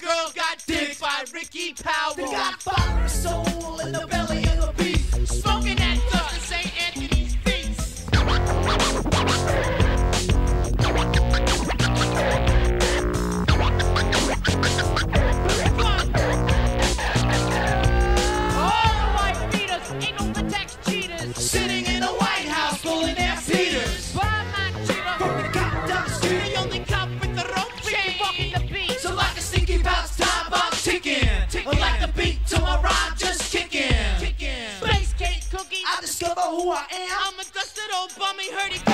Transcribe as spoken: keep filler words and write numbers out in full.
girl got dicked by Ricky Powell. The godfather of soul in the belly of the beast. Smoking that dust in Saint Anthony's feast. All the white beaters ain't no protects cheaters. Sitting in the White House pulling their feeders. But I'm not cheater. From the cop down the street. The only cop with the rope chain. Fucking the beat. So like a stinky bounce, time bomb ticking. Or like the beat to my rhyme just kicking. Kicking. Space cake cookie. I discover who I am. I'm a dusted old bummy, heard he